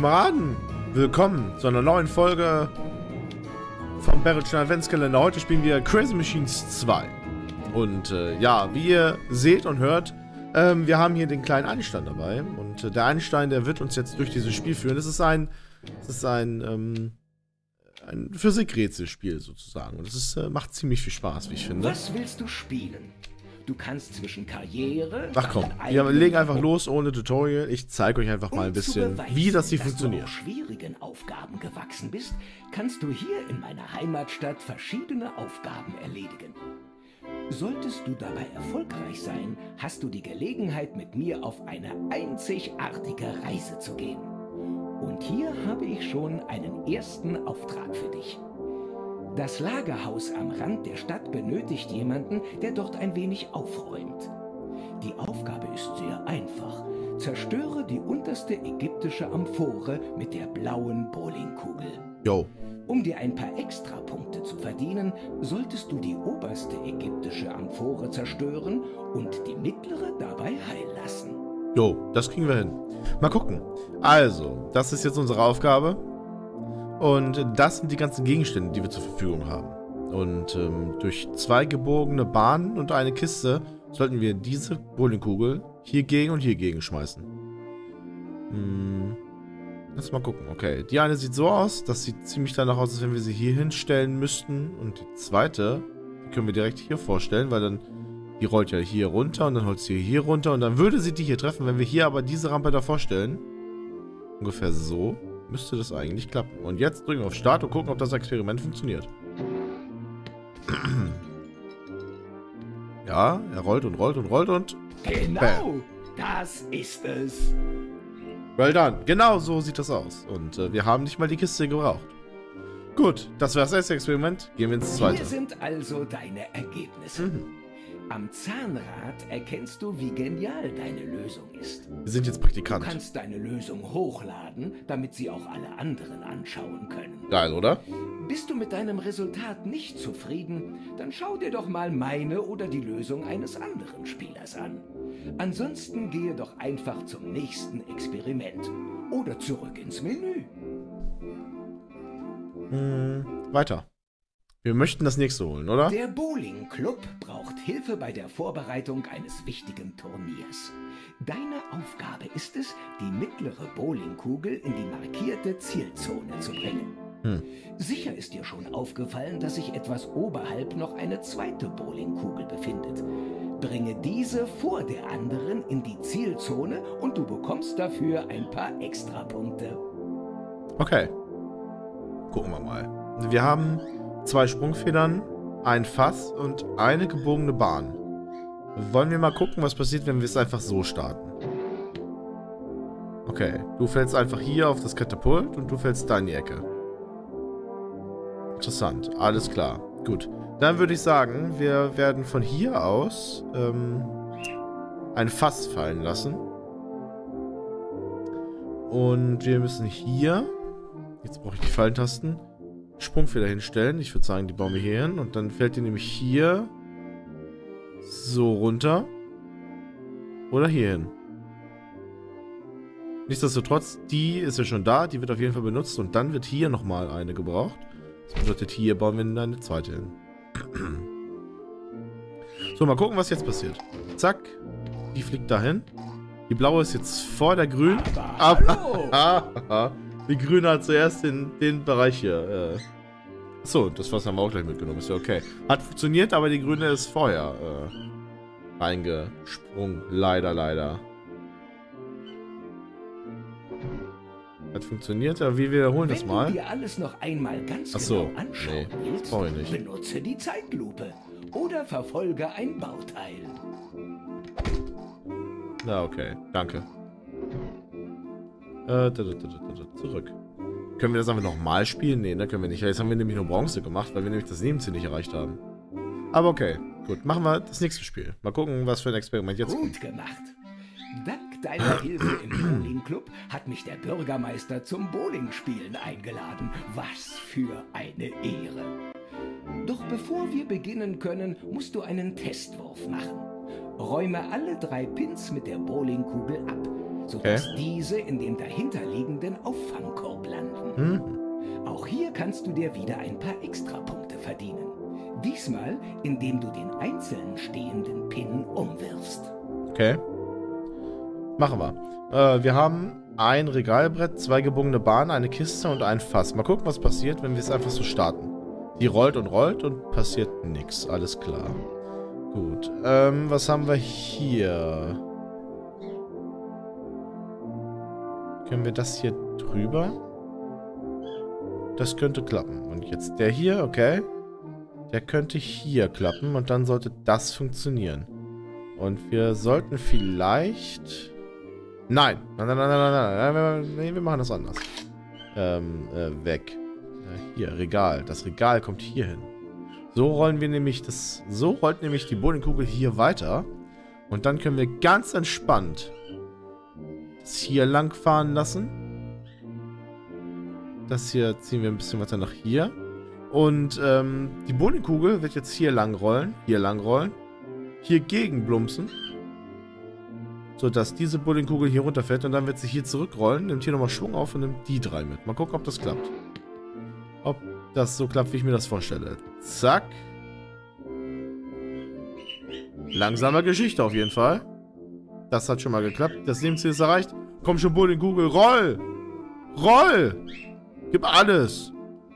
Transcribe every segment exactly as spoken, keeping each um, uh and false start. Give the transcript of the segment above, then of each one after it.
Kameraden, willkommen zu einer neuen Folge vom Barretschen Adventskalender. Heute spielen wir Crazy Machines zwei. Und äh, ja, wie ihr seht und hört, ähm, wir haben hier den kleinen Einstein dabei. Und äh, der Einstein, der wird uns jetzt durch dieses Spiel führen. Es ist ein, es ist ein, ähm, ein Physikrätselspiel sozusagen. Und es ist, äh, macht ziemlich viel Spaß, wie ich finde. Was willst du spielen? Du kannst zwischen Karriere... Ach komm, wir legen einfach los ohne Tutorial. Ich zeige euch einfach mal ein bisschen, beweisen, wie das hier dass funktioniert. Du auf schwierigen Aufgaben gewachsen bist, kannst du hier in meiner Heimatstadt verschiedene Aufgaben erledigen. Solltest du dabei erfolgreich sein, hast du die Gelegenheit, mit mir auf eine einzigartige Reise zu gehen. Und hier habe ich schon einen ersten Auftrag für dich. Das Lagerhaus am Rand der Stadt benötigt jemanden, der dort ein wenig aufräumt. Die Aufgabe ist sehr einfach. Zerstöre die unterste ägyptische Amphore mit der blauen Bowlingkugel. Jo. Um dir ein paar Extrapunkte zu verdienen, solltest du die oberste ägyptische Amphore zerstören und die mittlere dabei heil lassen. Jo, das kriegen wir hin. Mal gucken. Also, das ist jetzt unsere Aufgabe. Und das sind die ganzen Gegenstände, die wir zur Verfügung haben. Und ähm, durch zwei gebogene Bahnen und eine Kiste sollten wir diese Bowlingkugel hier gegen und hier gegen schmeißen. Hm. Lass mal gucken. Okay, die eine sieht so aus. Das sieht ziemlich danach aus, als wenn wir sie hier hinstellen müssten. Und die zweite, die können wir direkt hier vorstellen, weil dann, die rollt ja hier runter und dann holt sie hier runter. Und dann würde sie die hier treffen. Wenn wir hier aber diese Rampe davor stellen, ungefähr so, müsste das eigentlich klappen. Und jetzt drücken wir auf Start und gucken, ob das Experiment funktioniert. Ja, er rollt und rollt und rollt und... Genau, bam. Das ist es. Well done. Genau so sieht das aus. Und äh, wir haben nicht mal die Kiste gebraucht. Gut, das war das erste Experiment. Gehen wir ins zweite. Hier sind also deine Ergebnisse. Mhm. Am Zahnrad erkennst du, wie genial deine Lösung ist. Wir sind jetzt Du Praktikant. kannst deine Lösung hochladen, damit sie auch alle anderen anschauen können. Geil, oder? Bist du mit deinem Resultat nicht zufrieden, dann schau dir doch mal meine oder die Lösung eines anderen Spielers an. Ansonsten gehe doch einfach zum nächsten Experiment oder zurück ins Menü. Hm, weiter. Wir möchten das nächste holen, oder? Der Bowling Club braucht Hilfe bei der Vorbereitung eines wichtigen Turniers. Deine Aufgabe ist es, die mittlere Bowlingkugel in die markierte Zielzone zu bringen. Hm. Sicher ist dir schon aufgefallen, dass sich etwas oberhalb noch eine zweite Bowlingkugel befindet. Bringe diese vor der anderen in die Zielzone und du bekommst dafür ein paar Extrapunkte. Okay. Gucken wir mal. Wir haben zwei Sprungfedern, ein Fass und eine gebogene Bahn. Wollen wir mal gucken, was passiert, wenn wir es einfach so starten. Okay, du fällst einfach hier auf das Katapult und du fällst da in die Ecke. Interessant, alles klar. Gut, dann würde ich sagen, wir werden von hier aus ähm, ein Fass fallen lassen. Und wir müssen hier, jetzt brauche ich die Fallentasten, Sprungfeder hinstellen. Ich würde sagen, die bauen wir hier hin. Und dann fällt die nämlich hier so runter. Oder hier hin. Nichtsdestotrotz, die ist ja schon da. Die wird auf jeden Fall benutzt. Und dann wird hier nochmal eine gebraucht. Das bedeutet, hier bauen wir eine zweite hin. So, mal gucken, was jetzt passiert. Zack. Die fliegt dahin. Die blaue ist jetzt vor der grünen. Aber, Aber die grüne hat zuerst den, den Bereich hier. Äh. Achso, das Fass haben wir auch gleich mitgenommen. Ist ja okay. Hat funktioniert, aber die grüne ist vorher äh, reingesprungen. Leider, leider. Hat funktioniert, aber wir wiederholen das mal. Wenn du dir alles noch einmal ganz Ach so, genau anschauen nee, willst, brauche ich nicht. benutze die Zeitlupe oder verfolge ein Bauteil. Na, okay. Danke. Äh, da, da, da, da, da, zurück. Können wir das einfach nochmal spielen? Nee, ne, können wir nicht. Jetzt haben wir nämlich nur Bronze gemacht, weil wir nämlich das Nebenziel nicht erreicht haben. Aber okay. Gut, machen wir das nächste Spiel. Mal gucken, was für ein Experiment jetzt kommt. Gut gemacht. Dank deiner Hilfe im Bowling-Club hat mich der Bürgermeister zum Bowlingspielen eingeladen. Was für eine Ehre. Doch bevor wir beginnen können, musst du einen Testwurf machen. Räume alle drei Pins mit der Bowlingkugel ab. sodass Okay. diese in dem dahinterliegenden Auffangkorb landen. Hm. Auch hier kannst du dir wieder ein paar Extrapunkte verdienen. Diesmal, indem du den einzeln stehenden Pin umwirfst. Okay. Machen wir. Äh, wir haben ein Regalbrett, zwei gebogene Bahnen, eine Kiste und ein Fass. Mal gucken, was passiert, wenn wir es einfach so starten. Die rollt und rollt und passiert nichts. Alles klar. Gut. Ähm, was haben wir hier? Können wir das hier drüber? Das könnte klappen. Und jetzt der hier, okay. Der könnte hier klappen und dann sollte das funktionieren. Und wir sollten vielleicht... Nein. Nein, nein, nein, nein, nein, nein. Nee, wir machen das anders. Ähm, äh, weg. Äh, hier, Regal. Das Regal kommt hier hin. So rollen wir nämlich das... So rollt nämlich die Bowlingkugel hier weiter. Und dann können wir ganz entspannt das hier lang fahren lassen. Das hier ziehen wir ein bisschen weiter nach hier. Und ähm, die Bowlingkugel wird jetzt hier lang rollen. Hier lang rollen. Hier gegen plumpsen. Sodass diese Bowlingkugel hier runterfällt. Und dann wird sie hier zurückrollen. Nimmt hier nochmal Schwung auf und nimmt die drei mit. Mal gucken, ob das klappt. Ob das so klappt, wie ich mir das vorstelle. Zack. Langsame Geschichte auf jeden Fall. Das hat schon mal geklappt. Das Nebenziel ist erreicht. Komm schon, Bowlingkugel. Roll! Roll! Gib alles!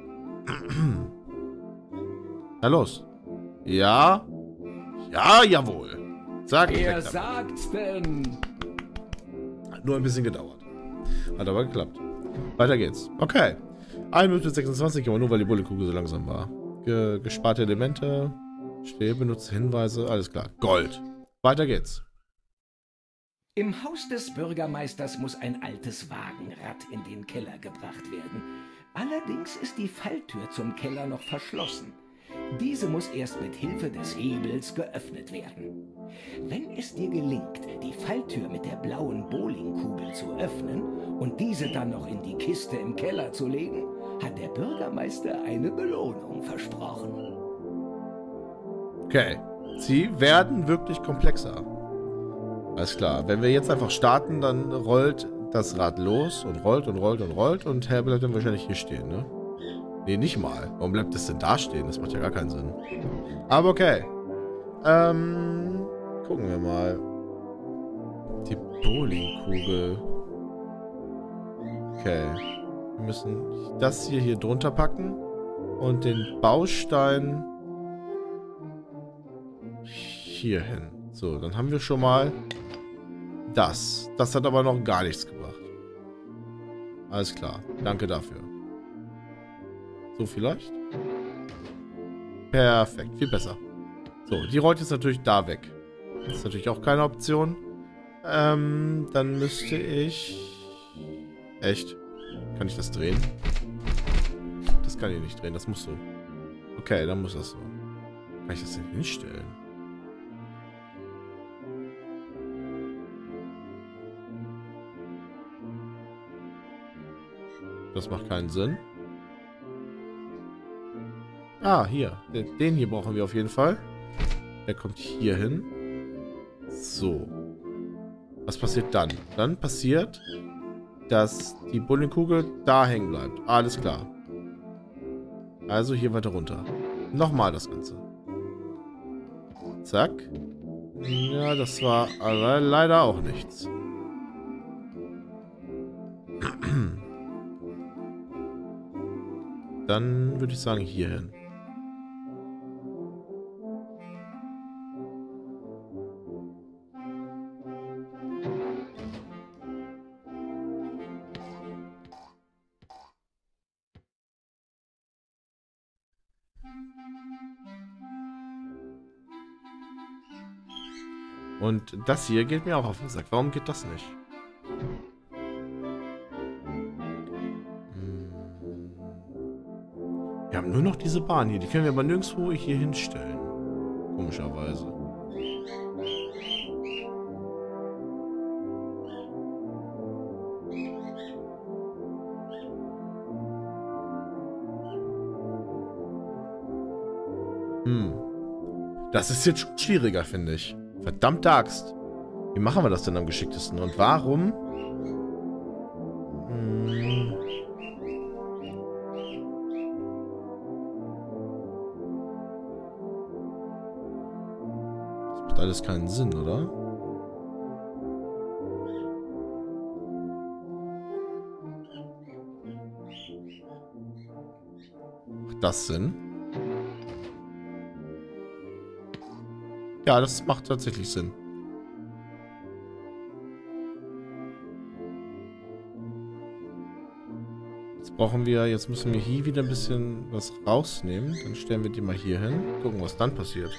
Na los. Ja. Ja, jawohl. Zack. Wer sagt's denn? Hat nur ein bisschen gedauert. Hat aber geklappt. Weiter geht's. Okay. eine Minute sechsundzwanzig, aber nur weil die Bowlingkugel so langsam war. Ge gesparte Elemente. Stehe, benutze Hinweise. Alles klar. Gold. Weiter geht's. Im Haus des Bürgermeisters muss ein altes Wagenrad in den Keller gebracht werden. Allerdings ist die Falltür zum Keller noch verschlossen. Diese muss erst mit Hilfe des Hebels geöffnet werden. Wenn es dir gelingt, die Falltür mit der blauen Bowlingkugel zu öffnen und diese dann noch in die Kiste im Keller zu legen, hat der Bürgermeister eine Belohnung versprochen. Okay. Sie werden wirklich komplexer. Alles klar. Wenn wir jetzt einfach starten, dann rollt das Rad los und rollt und rollt und rollt und Herr bleibt dann wahrscheinlich hier stehen, ne? Ne, nicht mal. Warum bleibt das denn da stehen? Das macht ja gar keinen Sinn. Aber okay. Ähm, gucken wir mal. Die Bowlingkugel. Okay. Wir müssen das hier hier drunter packen und den Baustein hier hin. So, dann haben wir schon mal das. Das hat aber noch gar nichts gebracht. Alles klar. Danke dafür. So vielleicht? Perfekt. Viel besser. So, die rollt jetzt natürlich da weg. Das ist natürlich auch keine Option. Ähm, dann müsste ich... Echt? Kann ich das drehen? Das kann ich nicht drehen. Das muss so. Okay, dann muss das so. Kann ich das denn hinstellen? Das macht keinen Sinn. Ah, hier. Den, den hier brauchen wir auf jeden Fall. Der kommt hier hin. So. Was passiert dann? Dann passiert, dass die Bowlingkugel da hängen bleibt. Alles klar. Also hier weiter runter. Nochmal das Ganze. Zack. Ja, das war leider auch nichts. Dann würde ich sagen, hier hin. Und das hier geht mir auch auf den Sack. Warum geht das nicht? Wir haben nur noch diese Bahn hier. Die können wir aber nirgendwo hier hinstellen. Komischerweise. Hm. Das ist jetzt schon schwieriger, finde ich. Verdammte Axt. Wie machen wir das denn am geschicktesten? Und warum alles keinen Sinn, oder? Macht das Sinn? Ja, das macht tatsächlich Sinn. Jetzt brauchen wir, jetzt müssen wir hier wieder ein bisschen was rausnehmen. Dann stellen wir die mal hier hin. Gucken, was dann passiert.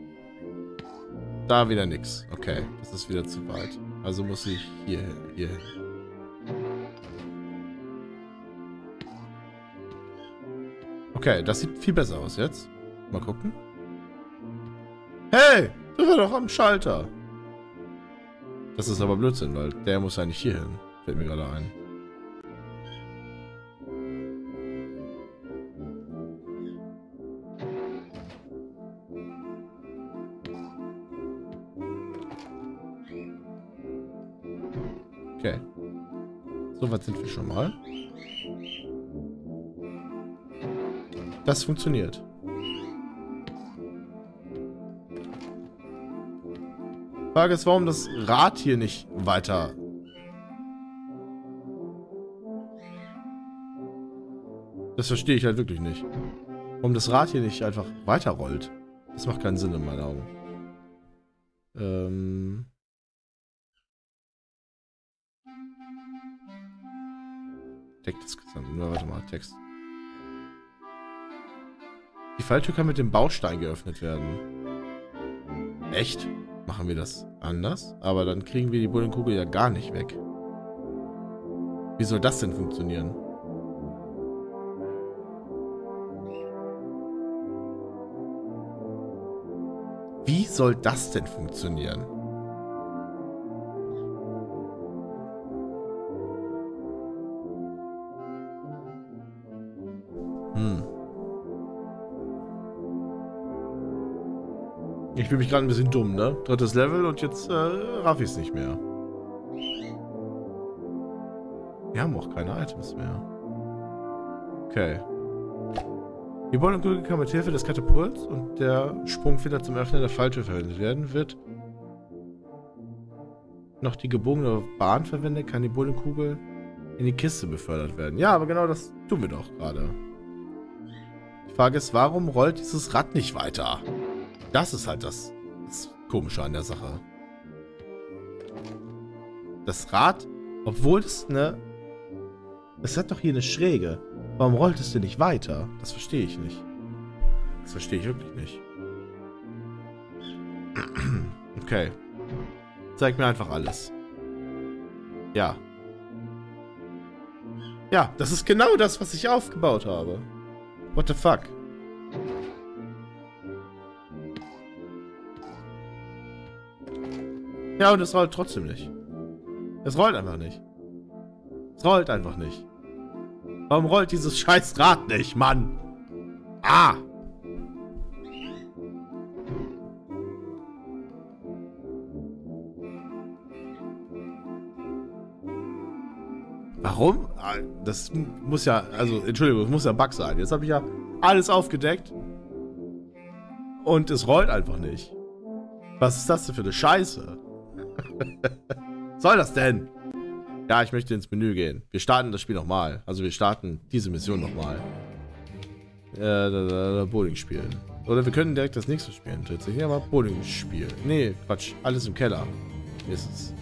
Da wieder nichts. Okay, das ist wieder zu weit. Also muss ich hier, hier hin. Okay, das sieht viel besser aus jetzt. Mal gucken. Hey, du war doch am Schalter. Das ist aber Blödsinn, weil der muss eigentlich hier hin. Fällt mir gerade ein. Okay. So weit sind wir schon mal. Das funktioniert. Frage ist, warum das Rad hier nicht weiter... Das verstehe ich halt wirklich nicht. Warum das Rad hier nicht einfach weiterrollt. Das macht keinen Sinn in meinen Augen. Ähm... Text ist gesandt. Nur warte mal, Text. Die Falltür kann mit dem Baustein geöffnet werden. Echt? Machen wir das anders? Aber dann kriegen wir die Bowlingkugel ja gar nicht weg. Wie soll das denn funktionieren? Wie soll das denn funktionieren? Hm. Ich fühle mich gerade ein bisschen dumm, ne? Drittes Level und jetzt äh, raff ich es nicht mehr. Wir haben auch keine Items mehr. Okay. Die Bowlingkugel kann mit Hilfe des Katapults und der Sprungfeder zum Öffnen der Falltür verwendet werden. Wird noch die gebogene Bahn verwendet, kann die Bowlingkugel in die Kiste befördert werden. Ja, aber genau das tun wir doch gerade. Die Frage ist, warum rollt dieses Rad nicht weiter? Das ist halt das, das Komische an der Sache. Das Rad, obwohl es eine... Es hat doch hier eine Schräge. Warum rollt es denn nicht weiter? Das verstehe ich nicht. Das verstehe ich wirklich nicht. Okay. Zeig mir einfach alles. Ja. Ja, das ist genau das, was ich aufgebaut habe. What the fuck? Ja, und es rollt trotzdem nicht. Es rollt einfach nicht. Es rollt einfach nicht. Warum rollt dieses scheiß Rad nicht, Mann? Ah! Warum? Das muss ja, also, Entschuldigung, das muss ja ein Bug sein. Jetzt habe ich ja alles aufgedeckt. Und es rollt einfach nicht. Was ist das denn für eine Scheiße? Was soll das denn? Ja, ich möchte ins Menü gehen. Wir starten das Spiel nochmal. Also wir starten diese Mission nochmal. Äh, da, da, da, Bowling spielen. Oder wir können direkt das nächste spielen. Tatsächlich aber Bowling spielen. Nee, Quatsch. Alles im Keller. Hier ist es.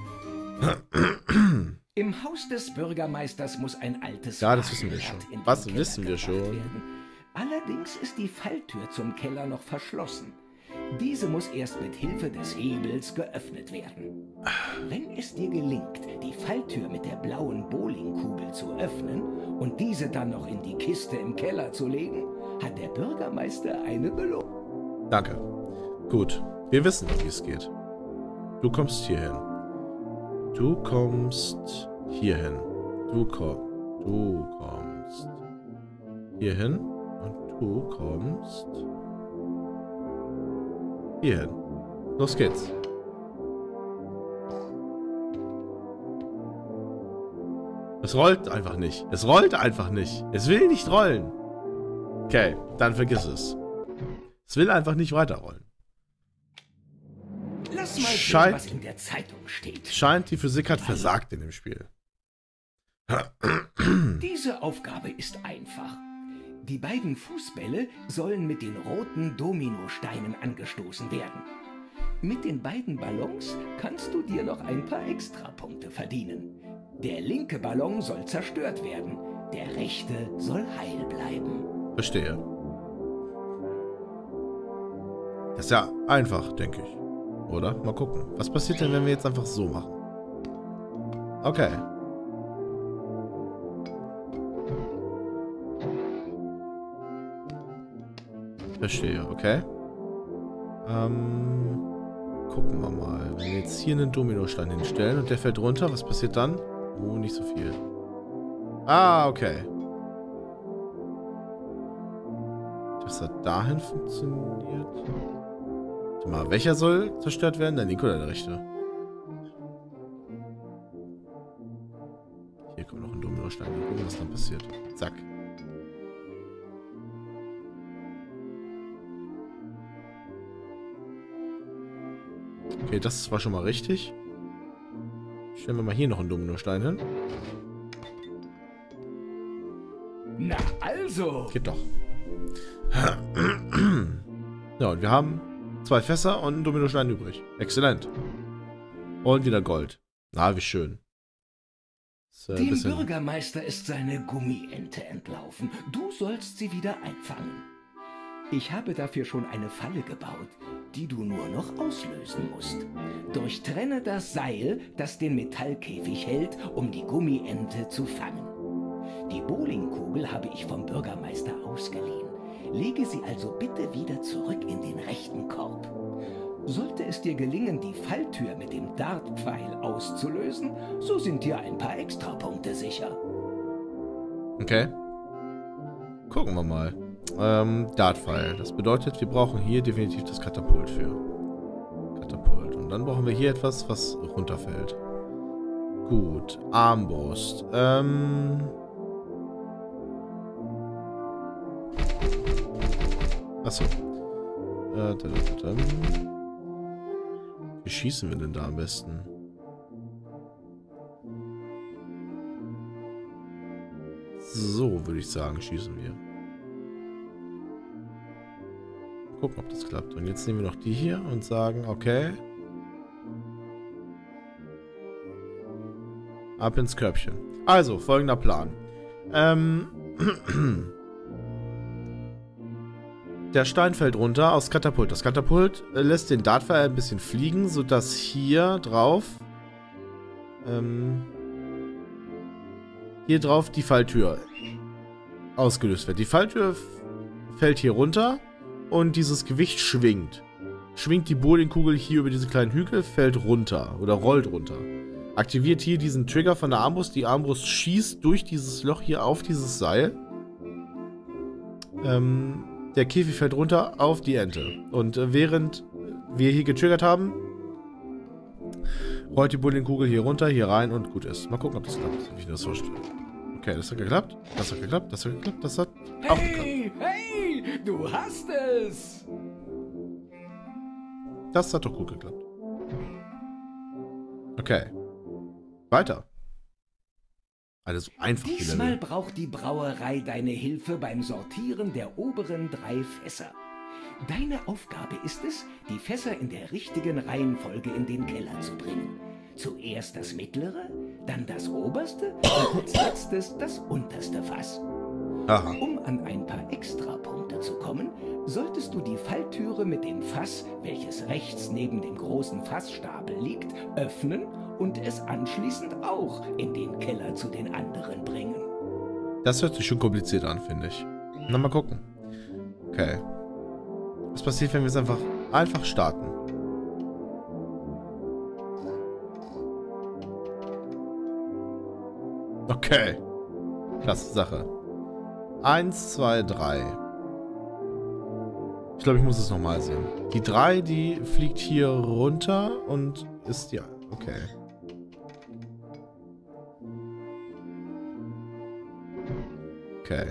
Im Haus des Bürgermeisters muss ein altes... Ja, das wissen wir schon. Was wissen wir schon? Werden. Allerdings ist die Falltür zum Keller noch verschlossen. Diese muss erst mit Hilfe des Hebels geöffnet werden. Wenn es dir gelingt, die Falltür mit der blauen Bowlingkugel zu öffnen und diese dann noch in die Kiste im Keller zu legen, hat der Bürgermeister eine Belohnung. Danke. Gut, wir wissen, wie es geht. Du kommst hier hin. Du kommst hier hin. Du, komm, du kommst hier hin und du kommst hier hin. Los geht's. Es rollt einfach nicht. Es rollt einfach nicht. Es will nicht rollen. Okay, dann vergiss es. Es will einfach nicht weiterrollen. Lass mal Scheint, sehen, was in der Zeitung steht. Scheint, die Physik hat versagt in dem Spiel. Diese Aufgabe ist einfach. Die beiden Fußbälle sollen mit den roten Dominosteinen angestoßen werden. Mit den beiden Ballons kannst du dir noch ein paar Extrapunkte verdienen. Der linke Ballon soll zerstört werden, der rechte soll heil bleiben. Verstehe. Das ist ja einfach, denke ich. Oder? Mal gucken. Was passiert denn, wenn wir jetzt einfach so machen? Okay. Verstehe, okay. Ähm, gucken wir mal. Wenn wir jetzt hier einen Dominostein hinstellen und der fällt runter, was passiert dann? Oh, nicht so viel. Ah, okay. Das hat dahin funktioniert. Warte mal, welcher soll zerstört werden? Der linke oder der rechte? Hier kommt noch ein Dominostein. Mal gucken, was dann passiert. Zack. Okay, das war schon mal richtig. Stellen wir mal hier noch einen Dominostein hin. Na also. Geht doch. Ja, und wir haben zwei Fässer und einen Dominostein übrig. Exzellent. Und wieder Gold. Na, wie schön. Äh, Dem Bürgermeister ist seine Gummiente entlaufen. Du sollst sie wieder einfangen. Ich habe dafür schon eine Falle gebaut, die du nur noch auslösen musst. Durchtrenne das Seil, das den Metallkäfig hält, um die Gummiente zu fangen. Die Bowlingkugel habe ich vom Bürgermeister ausgeliehen. Lege sie also bitte wieder zurück in den rechten Korb. Sollte es dir gelingen, die Falltür mit dem Dartpfeil auszulösen, so sind dir ein paar Extrapunkte sicher. Okay. Gucken wir mal. Ähm, Dartpfeil. Das bedeutet, wir brauchen hier definitiv das Katapult für. Katapult. Und dann brauchen wir hier etwas, was runterfällt. Gut. Armbrust. Ähm... Achso. Äh, da, da, da, da. Wie schießen wir denn da am besten? So, würde ich sagen, schießen wir. Gucken, ob das klappt. Und jetzt nehmen wir noch die hier und sagen, okay. Ab ins Körbchen. Also, folgender Plan. Ähm... Der Stein fällt runter aus Katapult. Das Katapult lässt den Dartpfeil ein bisschen fliegen, sodass hier drauf ähm, hier drauf die Falltür ausgelöst wird. Die Falltür fällt hier runter und dieses Gewicht schwingt. Schwingt die Bowlingkugel hier über diese kleinen Hügel, fällt runter oder rollt runter. Aktiviert hier diesen Trigger von der Armbrust. Die Armbrust schießt durch dieses Loch hier auf dieses Seil. Ähm... Der Käfig fällt runter auf die Ente. Und äh, während wir hier getriggert haben, rollt die Bowlingkugel hier runter, hier rein und gut ist. Mal gucken, ob das klappt, wie ich das vorstelle. Okay, das hat geklappt. Das hat geklappt. Das hat geklappt. Das hat auch geklappt. Hey, hey, du hast es! Das hat doch gut geklappt. Okay. Weiter. Alles einfach. Diesmal braucht die Brauerei deine Hilfe beim Sortieren der oberen drei Fässer. Deine Aufgabe ist es, die Fässer in der richtigen Reihenfolge in den Keller zu bringen. Zuerst das mittlere, dann das oberste und als letztes das unterste Fass. Aha. Um an ein paar Extrapunkte zu kommen, solltest du die Falltüre mit dem Fass, welches rechts neben dem großen Fassstapel liegt, öffnen und es anschließend auch in den Keller zu den anderen bringen. Das hört sich schon kompliziert an, finde ich. Na, mal gucken. Okay. Was passiert, wenn wir es einfach, einfach starten? Okay. Klasse Sache. Eins, zwei, drei. Ich glaube, ich muss es nochmal sehen. Die drei, die fliegt hier runter und ist ja... Okay. Okay.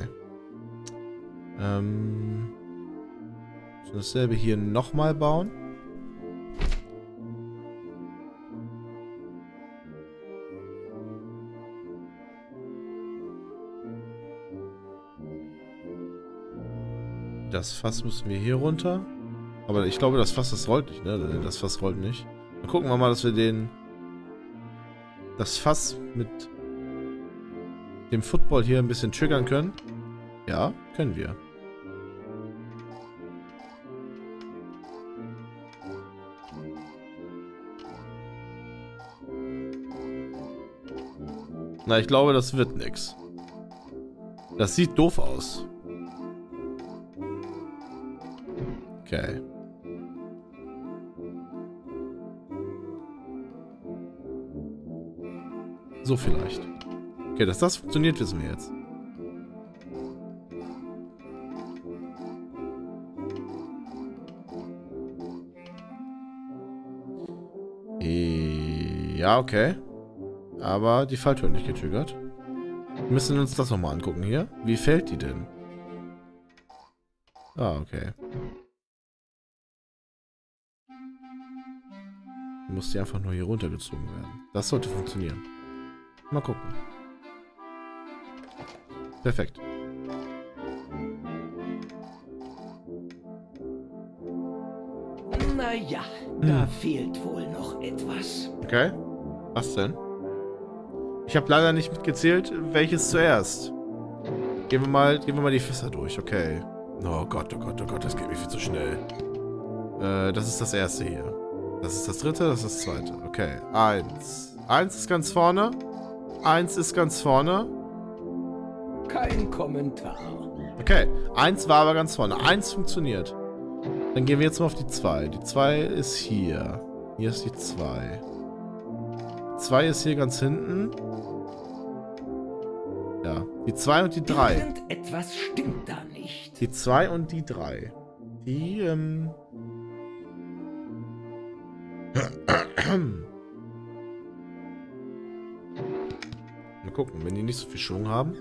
Ähm... So dasselbe hier nochmal bauen. Das Fass müssen wir hier runter. Aber ich glaube, das Fass, das rollt nicht, ne? Das Fass rollt nicht. Dann gucken wir mal, dass wir den... Das Fass mit dem Football hier ein bisschen triggern können. Ja, können wir. Na, ich glaube, das wird nix. Das sieht doof aus. Okay. So vielleicht. Okay, dass das funktioniert, wissen wir jetzt. Ja, okay. Aber die Falltür hat nicht getriggert. Wir müssen uns das nochmal angucken hier. Wie fällt die denn? Ah, okay. Muss die einfach nur hier runtergezogen werden. Das sollte funktionieren. Mal gucken. Perfekt. Naja, hm. da fehlt wohl noch etwas. Okay. Was denn? Ich habe leider nicht mitgezählt, welches zuerst. Gehen wir mal, gehen wir mal die Fässer durch, okay. Oh Gott, oh Gott, oh Gott, das geht mir viel zu schnell. Äh, das ist das erste hier. Das ist das dritte, das ist das zweite. Okay, eins. Eins ist ganz vorne. Eins ist ganz vorne. Kein Kommentar. Okay, eins war aber ganz vorne. Eins funktioniert. Dann gehen wir jetzt mal auf die zwei. Die zwei ist hier. Hier ist die zwei. zwei ist hier ganz hinten. Ja, die zwei und die drei. Irgendetwas stimmt da nicht. Die zwei und die drei. Die, ähm... Mal gucken, wenn die nicht so viel Schwung haben.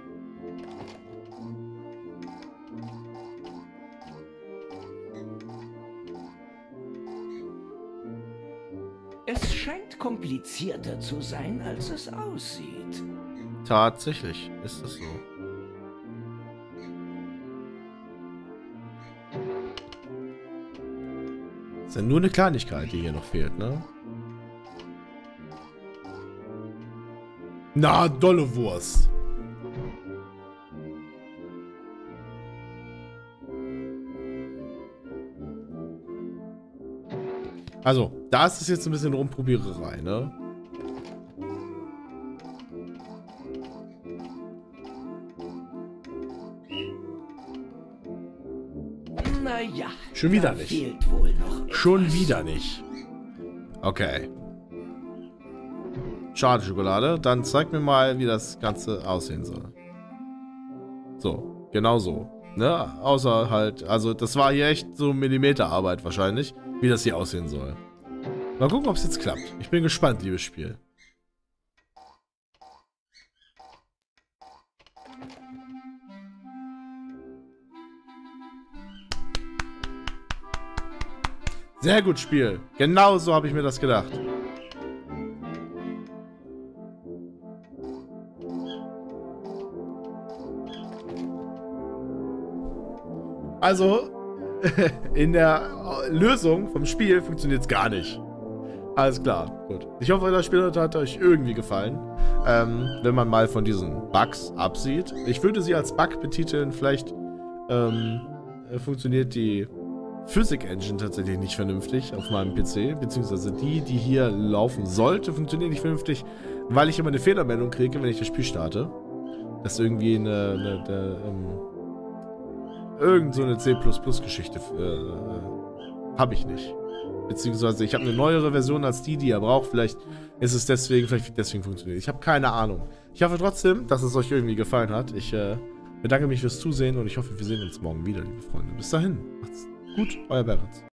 Es scheint komplizierter zu sein, als es aussieht. Tatsächlich ist es so. Ist ja nur eine Kleinigkeit, die hier noch fehlt, ne? Na, dolle Wurst. Also, da ist es jetzt ein bisschen Rumprobiererei, ne? Naja, schon wieder nicht. Fehlt wohl noch schon wieder nicht. Okay. Schade, Schokolade. Dann zeig mir mal, wie das Ganze aussehen soll. So, genau so. Ne? Außer halt, also das war hier echt so Millimeterarbeit wahrscheinlich, wie das hier aussehen soll. Mal gucken, ob es jetzt klappt. Ich bin gespannt, liebes Spiel. Sehr gut, Spiel. Genau so habe ich mir das gedacht. Also, in der Lösung vom Spiel funktioniert es gar nicht. Alles klar, gut. Ich hoffe, das Spiel hat euch irgendwie gefallen. Ähm, wenn man mal von diesen Bugs absieht. Ich würde sie als Bug betiteln. Vielleicht ähm, funktioniert die Physik-Engine tatsächlich nicht vernünftig auf meinem P C. Beziehungsweise die, die hier laufen sollte, funktioniert nicht vernünftig, weil ich immer eine Fehlermeldung kriege, wenn ich das Spiel starte. Das ist irgendwie eine... eine, eine ähm, irgend so eine C plus plus Geschichte äh, habe ich nicht. Beziehungsweise ich habe eine neuere Version als die, die er braucht. Vielleicht ist es deswegen, vielleicht deswegen funktioniert. Ich habe keine Ahnung. Ich hoffe trotzdem, dass es euch irgendwie gefallen hat. Ich äh, bedanke mich fürs Zusehen und ich hoffe, wir sehen uns morgen wieder, liebe Freunde. Bis dahin, macht's gut, euer Beretz.